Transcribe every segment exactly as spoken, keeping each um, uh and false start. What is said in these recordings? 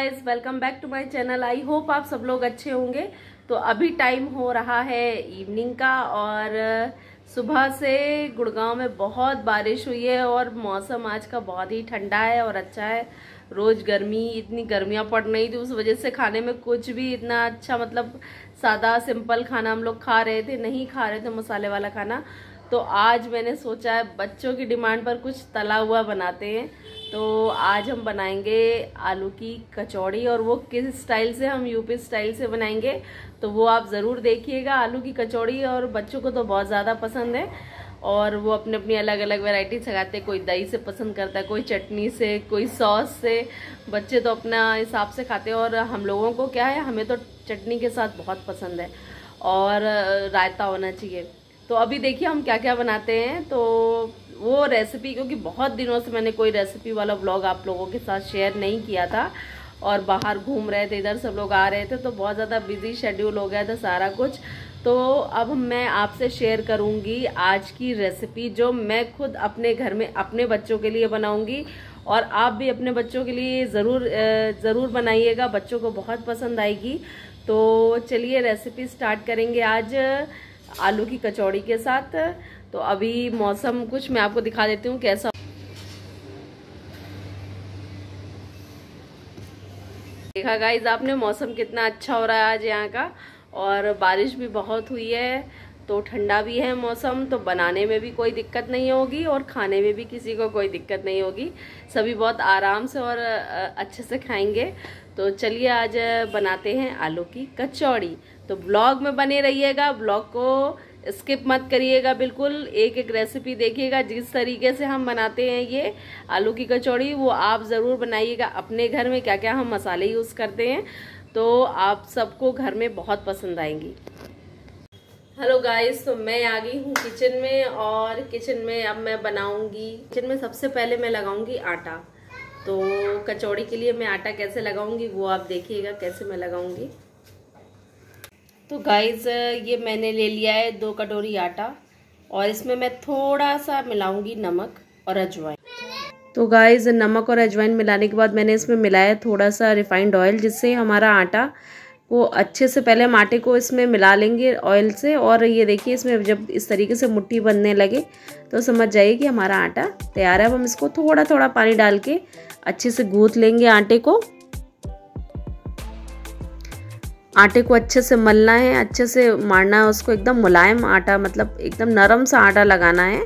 Guys, welcome back to my channel. I hope आप सब लोग अच्छे होंगे। तो अभी टाइम हो रहा है इवनिंग का और सुबह से गुड़गांव में बहुत बारिश हुई है और मौसम आज का बहुत ही ठंडा है और अच्छा है। रोज गर्मी, इतनी गर्मियां पड़ रही थी, उस वजह से खाने में कुछ भी इतना अच्छा मतलब सादा सिंपल खाना हम लोग खा रहे थे, नहीं खा रहे थे मसाले वाला खाना। तो आज मैंने सोचा है बच्चों की डिमांड पर कुछ तला हुआ बनाते हैं। तो आज हम बनाएंगे आलू की कचौड़ी और वो किस स्टाइल से, हम यूपी स्टाइल से बनाएंगे। तो वो आप ज़रूर देखिएगा। आलू की कचौड़ी और बच्चों को तो बहुत ज़्यादा पसंद है और वो अपने अपनी अलग अलग वैरायटी लगाते हैं। कोई दही से पसंद करता है, कोई चटनी से, कोई सॉस से। बच्चे तो अपना हिसाब से खाते हैं और हम लोगों को क्या है, हमें तो चटनी के साथ बहुत पसंद है और रायता होना चाहिए। तो अभी देखिए हम क्या क्या बनाते हैं। तो वो रेसिपी, क्योंकि बहुत दिनों से मैंने कोई रेसिपी वाला व्लॉग आप लोगों के साथ शेयर नहीं किया था और बाहर घूम रहे थे, इधर सब लोग आ रहे थे, तो बहुत ज़्यादा बिजी शेड्यूल हो गया था सारा कुछ। तो अब मैं आपसे शेयर करूंगी आज की रेसिपी जो मैं खुद अपने घर में अपने बच्चों के लिए बनाऊंगी और आप भी अपने बच्चों के लिए ज़रूर ज़रूर बनाइएगा, बच्चों को बहुत पसंद आएगी। तो चलिए रेसिपी स्टार्ट करेंगे आज आलू की कचौड़ी के साथ। तो अभी मौसम कुछ मैं आपको दिखा देती हूँ कैसा। देखा गाइज आपने, मौसम कितना अच्छा हो रहा है आज यहाँ का और बारिश भी बहुत हुई है, तो ठंडा भी है मौसम। तो बनाने में भी कोई दिक्कत नहीं होगी और खाने में भी किसी को कोई दिक्कत नहीं होगी, सभी बहुत आराम से और अच्छे से खाएंगे। तो चलिए आज बनाते हैं आलू की कचौड़ी। तो ब्लॉग में बने रहिएगा, ब्लॉग को स्किप मत करिएगा, बिल्कुल एक एक रेसिपी देखिएगा। जिस तरीके से हम बनाते हैं ये आलू की कचौड़ी वो आप ज़रूर बनाइएगा अपने घर में। क्या क्या हम मसाले यूज़ करते हैं तो आप सबको घर में बहुत पसंद आएंगी। हेलो गाइस, तो मैं आ गई हूँ किचन में और किचन में अब मैं बनाऊंगी। किचन में सबसे पहले मैं लगाऊंगी आटा। तो कचौड़ी के लिए मैं आटा कैसे लगाऊंगी वो आप देखिएगा कैसे मैं लगाऊंगी। तो गाइस ये मैंने ले लिया है दो कटोरी आटा और इसमें मैं थोड़ा सा मिलाऊंगी नमक और अजवाइन। तो गाइस नमक और अजवाइन मिलाने के बाद मैंने इसमें मिलाया थोड़ा सा रिफाइंड ऑयल, जिससे हमारा आटा को अच्छे से, पहले हम आटे को इसमें मिला लेंगे ऑयल से। और ये देखिए इसमें जब इस तरीके से मुट्ठी बनने लगे तो समझ जाइए कि हमारा आटा तैयार है। अब हम इसको थोड़ा थोड़ा पानी डाल के अच्छे से गूंथ लेंगे आटे को। आटे को अच्छे से मलना है, अच्छे से मारना है उसको, एकदम मुलायम आटा, मतलब एकदम नरम सा आटा लगाना है।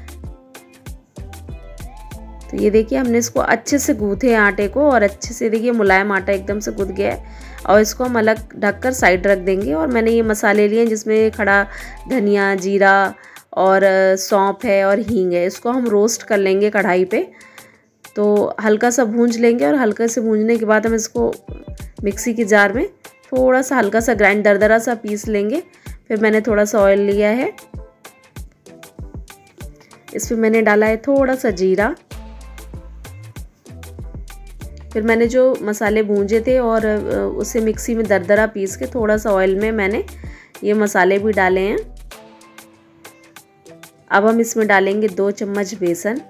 तो ये देखिए हमने इसको अच्छे से गूंथे आटे को और अच्छे से देखिए मुलायम आटा एकदम से गूंथ गया है। और इसको हम अलग ढककर साइड रख देंगे। और मैंने ये मसाले लिए हैं जिसमें खड़ा धनिया, जीरा और सौंफ है और हींग है। इसको हम रोस्ट कर लेंगे कढ़ाई पे। तो हल्का सा भूंज लेंगे और हल्का से भूंजने के बाद हम इसको मिक्सी की जार में थोड़ा सा हल्का सा ग्राइंड दरदरा सा पीस लेंगे। फिर मैंने थोड़ा सा ऑयल लिया है, इसमें मैंने डाला है थोड़ा सा जीरा। फिर मैंने जो मसाले भूंजे थे और उसे मिक्सी में दरदरा पीस के थोड़ा सा ऑयल में मैंने ये मसाले भी डाले हैं। अब हम इसमें डालेंगे दो चम्मच बेसन।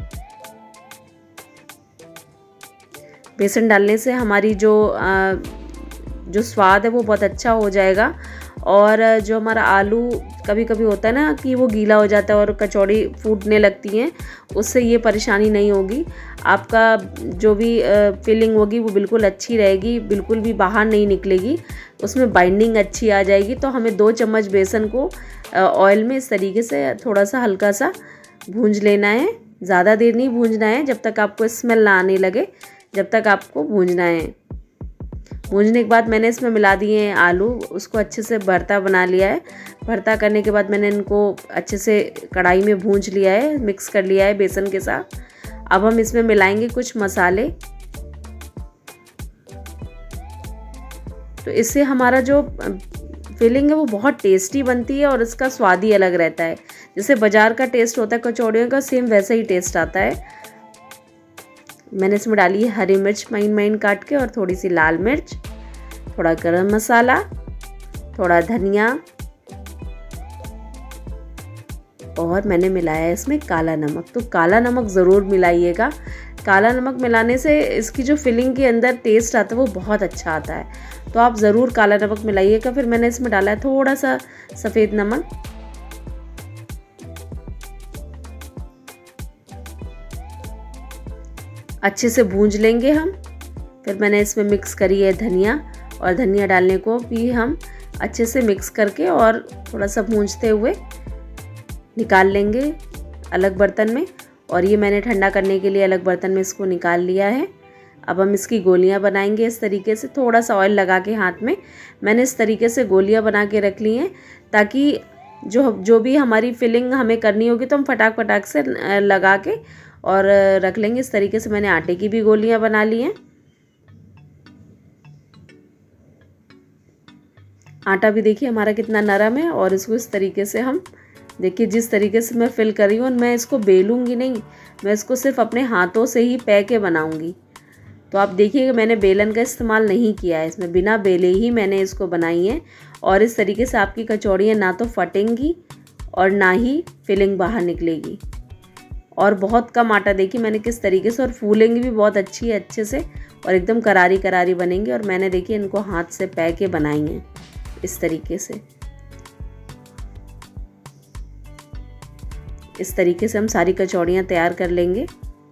बेसन डालने से हमारी जो आ, जो स्वाद है वो बहुत अच्छा हो जाएगा। और जो हमारा आलू कभी कभी होता है ना कि वो गीला हो जाता है और कचौड़ी फूटने लगती हैं, उससे ये परेशानी नहीं होगी। आपका जो भी फीलिंग होगी वो बिल्कुल अच्छी रहेगी, बिल्कुल भी बाहर नहीं निकलेगी, उसमें बाइंडिंग अच्छी आ जाएगी। तो हमें दो चम्मच बेसन को ऑयल में इस तरीके से थोड़ा सा हल्का सा भूंज लेना है। ज़्यादा देर नहीं भूंजना है, जब तक आपको स्मेल ना आने लगे जब तक आपको भूंजना है। भूनने के बाद मैंने इसमें मिला दिए हैं आलू, उसको अच्छे से भरता बना लिया है। भरता करने के बाद मैंने इनको अच्छे से कढ़ाई में भूंज लिया है, मिक्स कर लिया है बेसन के साथ। अब हम इसमें मिलाएंगे कुछ मसाले। तो इससे हमारा जो फीलिंग है वो बहुत टेस्टी बनती है और इसका स्वाद ही अलग रहता है। जैसे बाजार का टेस्ट होता है कचौड़ियों का, सेम वैसा ही टेस्ट आता है। मैंने इसमें डाली है हरी मिर्च माइन माइन काट के और थोड़ी सी लाल मिर्च, थोड़ा गरम मसाला, थोड़ा धनिया और मैंने मिलाया है इसमें काला नमक। तो काला नमक ज़रूर मिलाइएगा, काला नमक मिलाने से इसकी जो फिलिंग के अंदर टेस्ट आता है वो बहुत अच्छा आता है। तो आप ज़रूर काला नमक मिलाइएगा। फिर मैंने इसमें डाला है थोड़ा सा सफ़ेद नमक, अच्छे से भूंज लेंगे हम। फिर मैंने इसमें मिक्स करी है धनिया, और धनिया डालने को भी हम अच्छे से मिक्स करके और थोड़ा सा भूंजते हुए निकाल लेंगे अलग बर्तन में। और ये मैंने ठंडा करने के लिए अलग बर्तन में इसको निकाल लिया है। अब हम इसकी गोलियां बनाएंगे इस तरीके से, थोड़ा सा ऑयल लगा के हाथ में मैंने इस तरीके से गोलियां बना के रख ली हैं, ताकि जो जो भी हमारी फिलिंग हमें करनी होगी तो हम फटाक फटाक से लगा के और रख लेंगे। इस तरीके से मैंने आटे की भी गोलियां बना ली हैं। आटा भी देखिए हमारा कितना नरम है, और इसको इस तरीके से हम देखिए जिस तरीके से मैं फिल कर रही हूँ, मैं इसको बेलूंगी नहीं, मैं इसको सिर्फ अपने हाथों से ही पै के बनाऊंगी। तो आप देखिए मैंने बेलन का इस्तेमाल नहीं किया है इसमें, बिना बेले ही मैंने इसको बनाई है। और इस तरीके से आपकी कचौड़ियाँ ना तो फटेंगी और ना ही फिलिंग बाहर निकलेगी। और बहुत कम आटा देखिए मैंने किस तरीके से, और फूलेंगी भी बहुत अच्छी है अच्छे से, और एकदम करारी करारी बनेंगी। और मैंने देखिए इनको हाथ से पै के बनाई हैं इस तरीके से। इस तरीके से हम सारी कचौड़ियाँ तैयार कर लेंगे।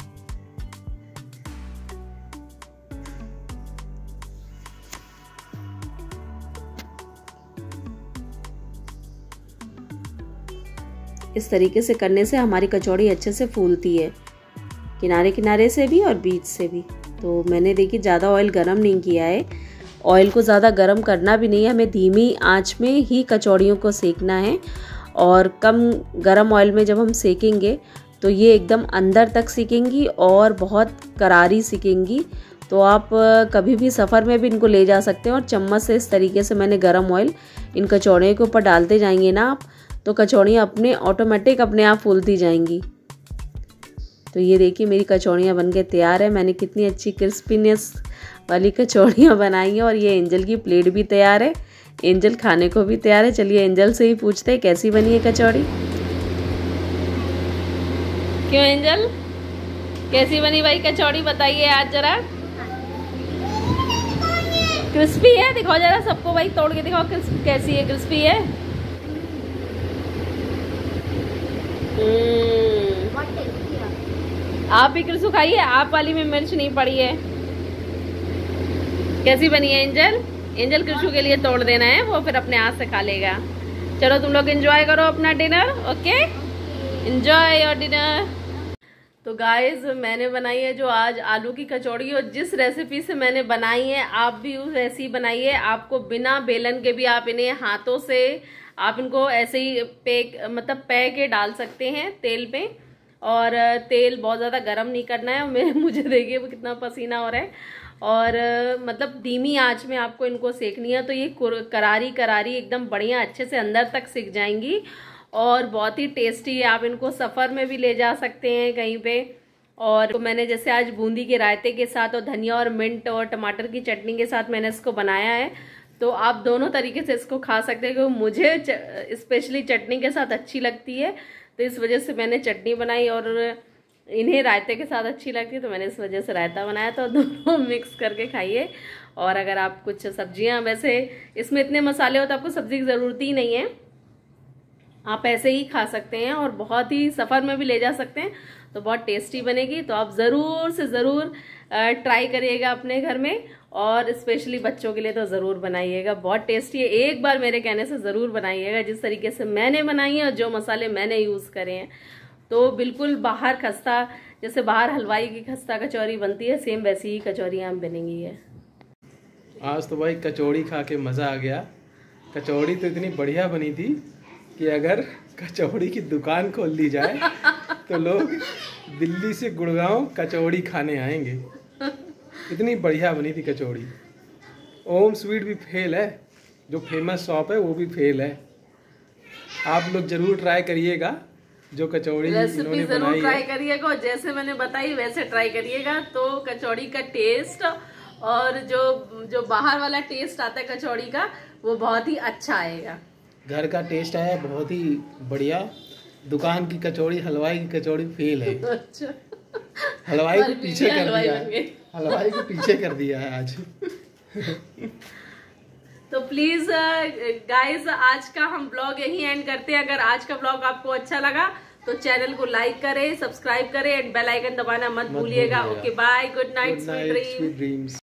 इस तरीके से करने से हमारी कचौड़ी अच्छे से फूलती है, किनारे किनारे से भी और बीच से भी। तो मैंने देखिए ज़्यादा ऑयल गरम नहीं किया है, ऑयल को ज़्यादा गरम करना भी नहीं है, हमें धीमी आंच में ही कचौड़ियों को सेकना है। और कम गरम ऑयल में जब हम सेकेंगे तो ये एकदम अंदर तक सिकेंगी और बहुत करारी सिकेंगी। तो आप कभी भी सफ़र में भी इनको ले जा सकते हैं, और चम्मच से इस तरीके से मैंने गरम ऑयल इन कचौड़ियों के ऊपर डालते जाएंगे ना आप, तो कचौड़ियाँ अपने ऑटोमेटिक अपने आप फूलती जाएंगी। तो ये देखिए मेरी कचौड़ियाँ बनके तैयार है। मैंने कितनी अच्छी क्रिस्पीनेस वाली कचौड़ियाँ बनाई हैं। और ये एंजल की प्लेट भी तैयार है, एंजल खाने को भी तैयार है। चलिए एंजल से ही पूछते हैं कैसी बनी है कचौड़ी। क्यों एंजल, कैसी बनी भाई कचौड़ी, बताइए आज जरा। क्रिस्पी है, दिखाओ जरा सबको भाई, तोड़ के दिखाओ कैसी है, क्रिस्पी है। आप भी क्रिस्पी खाइए, आप वाली में मिर्च नहीं पड़ी है। कैसी बनी है एंजल? एंजल कृषु के लिए तोड़ देना है, वो फिर अपने हाथ से खा लेगा। चलो तुम लोग एंजॉय करो अपना dinner. Okay, enjoy your dinner. तो गाइज मैंने बनाई है जो आज आलू की कचौड़ी, और जिस रेसिपी से मैंने बनाई है आप भी उस ऐसी बनाइए। आपको बिना बेलन के भी आप इन्हें हाथों से आप इनको ऐसे ही पे मतलब पै के डाल सकते हैं तेल पे। और तेल बहुत ज़्यादा गर्म नहीं करना है। मैं मुझे देखिए वो कितना पसीना हो रहा है। और मतलब धीमी आंच में आपको इनको सेकनी है, तो ये करारी करारी एकदम बढ़िया अच्छे से अंदर तक सिक जाएंगी और बहुत ही टेस्टी है। आप इनको सफ़र में भी ले जा सकते हैं कहीं पे। और तो मैंने जैसे आज बूंदी के रायते के साथ और धनिया और मिंट और टमाटर की चटनी के साथ मैंने इसको बनाया है। तो आप दोनों तरीके से इसको खा सकते हैं, क्योंकि मुझे स्पेशली चटनी के साथ अच्छी लगती है, तो इस वजह से मैंने चटनी बनाई। और इन्हें रायते के साथ अच्छी लगती है तो मैंने इस वजह से रायता बनाया। तो दोनों मिक्स करके खाइए। और अगर आप कुछ सब्जियां, वैसे इसमें इतने मसाले हो तो आपको सब्जी की ज़रूरत ही नहीं है, आप ऐसे ही खा सकते हैं और बहुत ही सफ़र में भी ले जा सकते हैं, तो बहुत टेस्टी बनेगी। तो आप ज़रूर से ज़रूर ट्राई करिएगा अपने घर में, और स्पेशली बच्चों के लिए तो ज़रूर बनाइएगा, बहुत टेस्टी है। एक बार मेरे कहने से ज़रूर बनाइएगा जिस तरीके से मैंने बनाई है और जो मसाले मैंने यूज़ करे हैं। तो बिल्कुल बाहर खस्ता, जैसे बाहर हलवाई की खस्ता कचौरी बनती है, सेम वैसी ही कचौरियाँ बनेंगी है। आज तो भाई कचौड़ी खा के मज़ा आ गया। कचौड़ी तो इतनी बढ़िया बनी थी कि अगर कचौड़ी की दुकान खोल ली जाए तो लोग दिल्ली से गुड़गांव कचौड़ी खाने आएंगे, इतनी बढ़िया बनी थी कचौड़ी। ओम स्वीट भी फेल है, जो फेमस शॉप है वो भी फेल है। आप लोग जरूर ट्राई करिएगा जो कचौड़ी रेसिपी जरूर ट्राई करिएगा, जैसे मैंने बताई वैसे ट्राई करिएगा। तो कचौड़ी का टेस्ट और जो जो बाहर वाला टेस्ट आता है कचौड़ी का, वो बहुत ही अच्छा आएगा। घर का टेस्ट आया बहुत ही बढ़िया। दुकान की कचौड़ी, हलवाई की कचौड़ी फेल है। अच्छा हलवाई को पीछे कर हलवाई दिया बन है, गए। हलवाई को पीछे कर दिया है आज। तो प्लीज गाइस आज का हम ब्लॉग यही एंड करते हैं। अगर आज का ब्लॉग आपको अच्छा लगा तो चैनल को लाइक करें, सब्सक्राइब करें एंड बेल आइकन दबाना मत भूलिएगा। Okay bye, good night, sweet dreams.